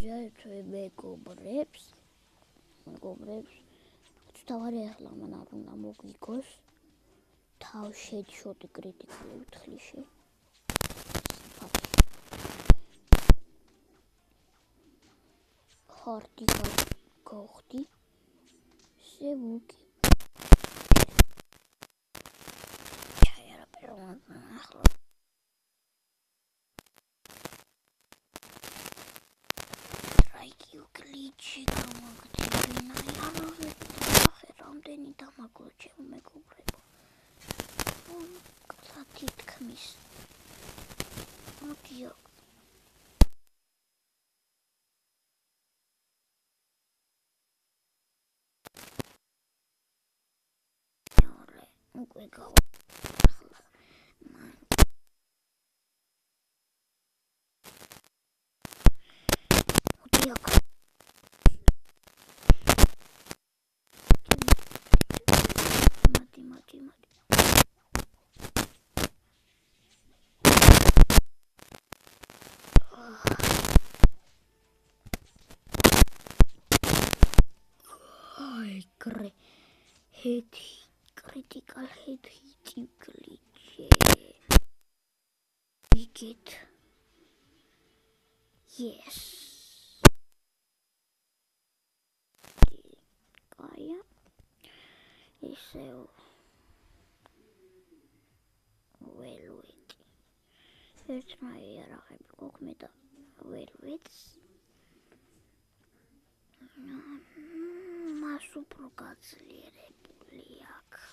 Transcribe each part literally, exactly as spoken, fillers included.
ჯაეთვე მეგობრებს მეგობრებს თავარი ახლა მან არ უნდა მოგვიგოს თავშეთ შოთი კრიტიკული ვთხრიში ხორდი გოხდი სევუკი ჩაერა პერმაგნა ახლა Glitchy გამოგდინა არა ვეფერ რამდენი დამაგრო ჩემ მეგობრებო რა თითქმის მოდიო ნორე უკვე გავა ახლა მოდიო Gre hit critical hit hit glitch we get yes Gaia ისე ველვით ერთნაირი არაღები გოქმე და ველვიტს მას უფრო გაძლიერებული აქვს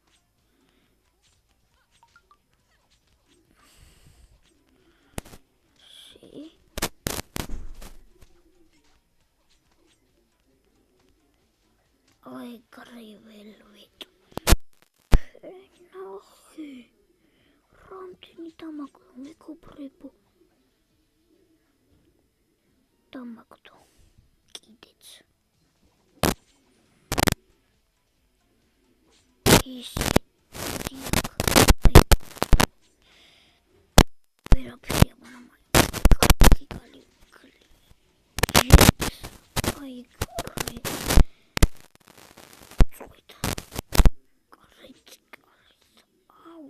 ში ой გრიველვით ნახე რამდენი დამაგრო მეგობრებო დამაგდო კიდეც ის ვერაფერია მაგრამ კრიტიკალი გლიტჩ აი გრე წუით კრიტიკალი აუ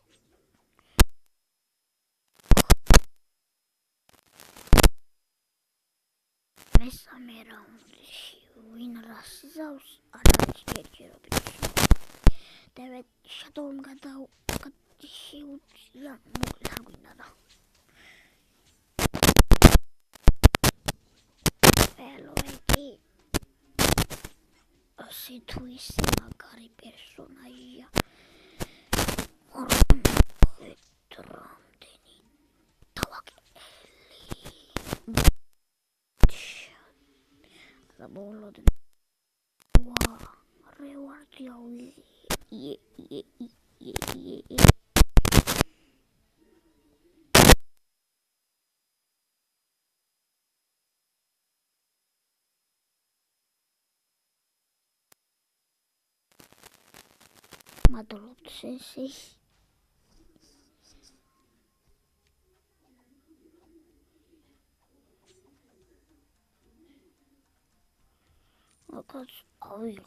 მესამე რაუნდში ვინ რას იზავს არ არის ჯერჯერობით David Shadow gadał się ja mogę nada. Hello, eti. Se tu isi magari personaggio. Ora trondeni. Tawakeli. La bollo de Wow, rewardiamo Yeah, yeah, yeah, yeah, yeah. Madolot sensei. Because I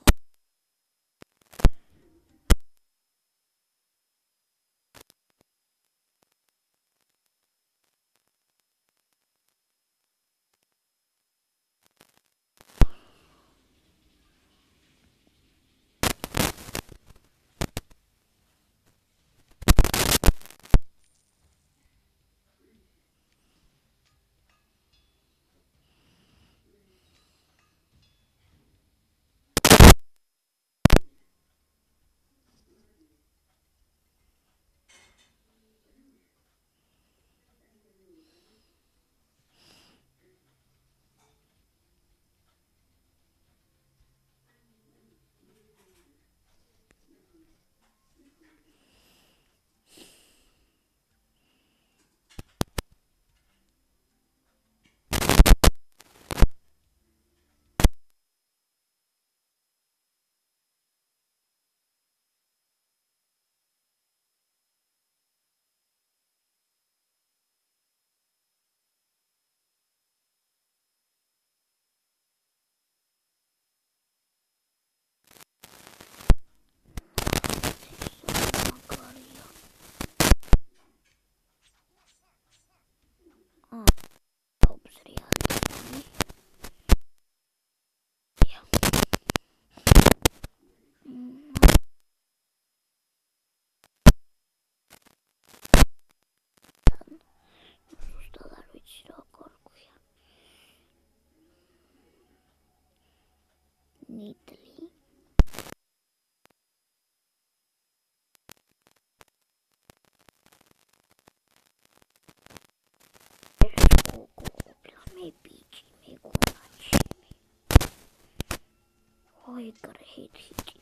მეგრე ჰიტ-ჰიტი.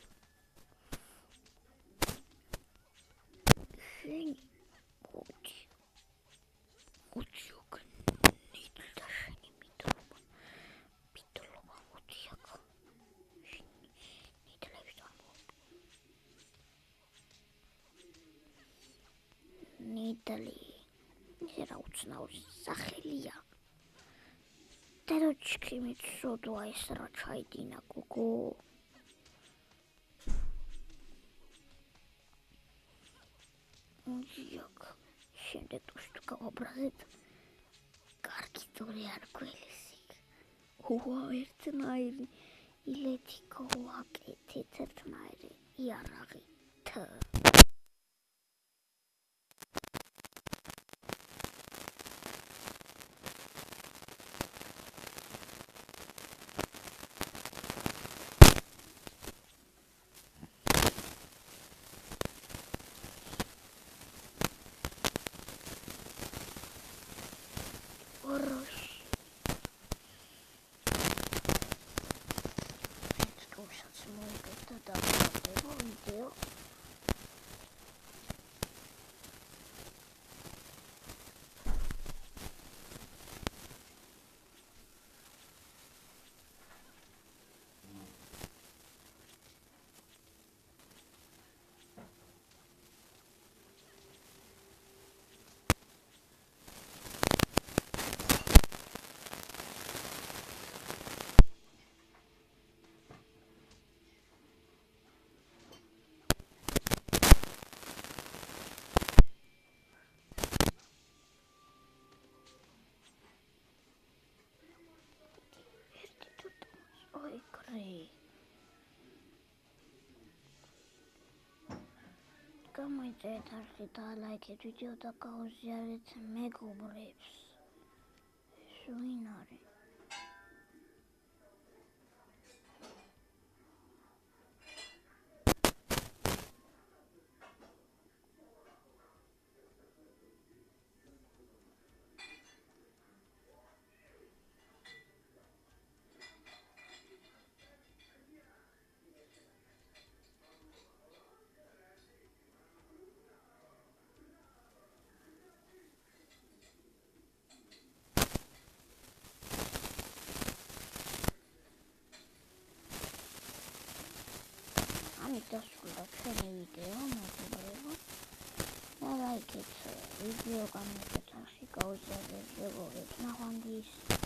შენი მოდი. მოდი აქ ნიდლ და შენი მიდლობა. მიდლობა მოდი აქ. ნიდლები დამოუკ. ნიდლი. ისე რა უცნაური სახელია. დედოჩქი მიცოდვა ეს რა ჩაიდინა გოგო. იაკ, შემდეგ თუ გავაბრაზეთ, კარგი დური არ გველისიქ. უა, ერთნაირი ილეთი გავაკეთეთ, ერთნაირი იარაღი თ. ვიდეო გამოიწერეთ არხი და ლაიქეთ ვიდეო და გაუზიარეთ მეგობრებს. ეს ვინ არის? დასრულდა ჩვენი ვიდეო, მეგობრებო. და ლაიქეთ ვიდეო, გამოიწერეთ არხი, გაუზიარეთ მეგობრებს. ნახვამდის.